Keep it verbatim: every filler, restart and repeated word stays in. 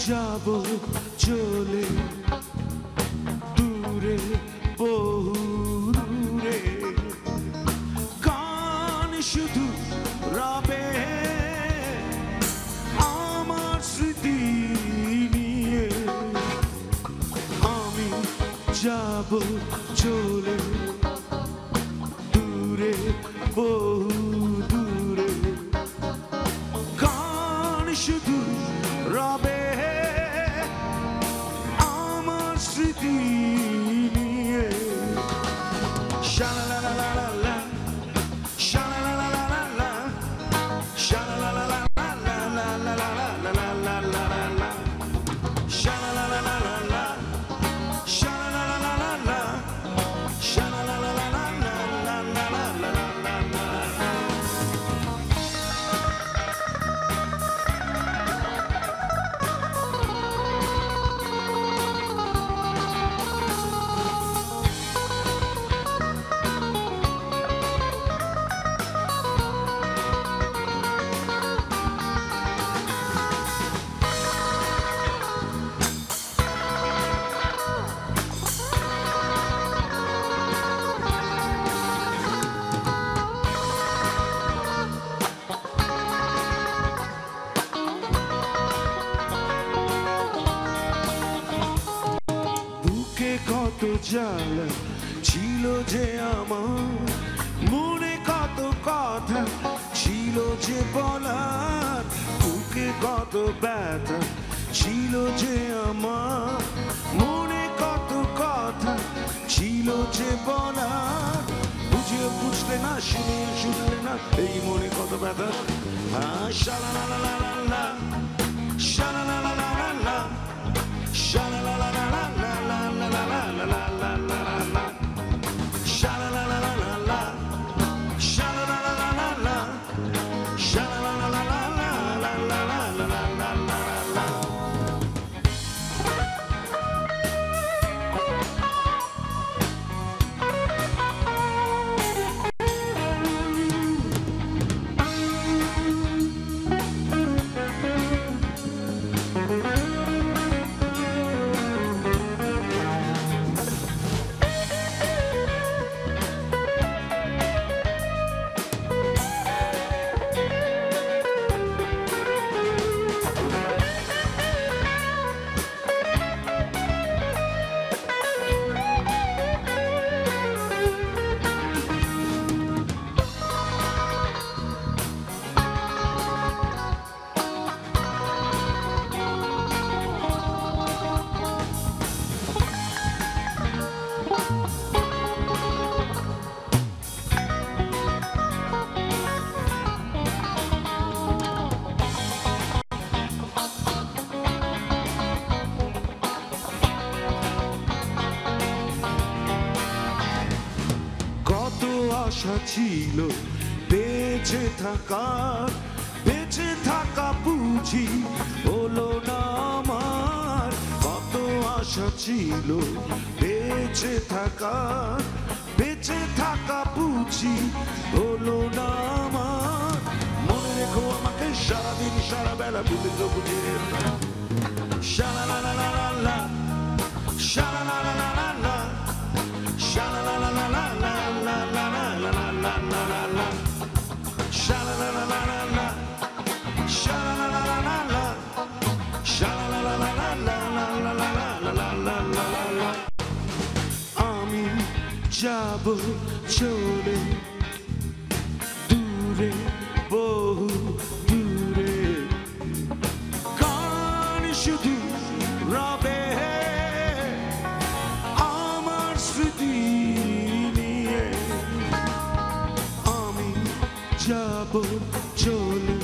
যাব চলে দূরে বহু দূরে গান শুধু রবে আমার স্মৃতি নিয়ে আমি যাব চলে দূরে বহু দূরে গান শুধু রবে আমার স্মৃতি নিয়ে শালালালালা শালালালালা শালালালালালালালালালালালালা শালালালালা শালালালালা শালালালালালালালালালা কত জ্বালা ছিল যে আমার মনে কত কথা ছিল যে বলার বুকে কত ব্যথা ছিল যে আমার মনে কত কথা ছিল যে বলার বুঝে বুঝলে না শুনে শুনলে না এই মনে কত ব্যথা শালালালালা শালালালালা শালালালালা আশা ছিল বেঁচে থাকার বেঁচে থাকা বুঝি হলো না আমার কত আশা ছিল বেঁচে থাকার বেঁচে থাকা বুঝি হলো না আমার মনে রেখো আমাকে সারাদিন সারা বেলা ভুলে তো বুঝে শালালালালা শালালালালা শালালালালা আমি যাব চলে দূরে বহু দূরে গান শুধু রবে আমার স্মৃতি নিয়ে আমি যাব চলে